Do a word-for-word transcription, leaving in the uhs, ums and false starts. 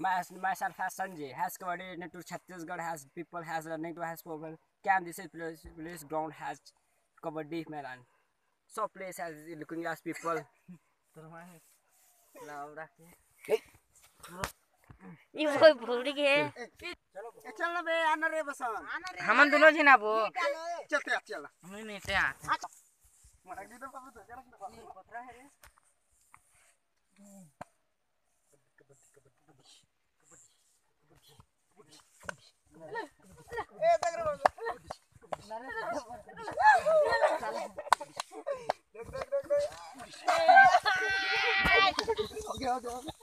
My, myself has Sanjay, has coordinated to Chhattisgarh, has people, has running to, has proven. Camp, this is place, place ground has covered deep Maidan. So place has looking as people. ये कोई भूल गए चल ना बे आना रे बस हम दोनों जी ना वो चलते चल हम नहीं थे मरा दी तो पापा तो जरा पथरा है रे ए देख रे देख देख देख देख ओके ओके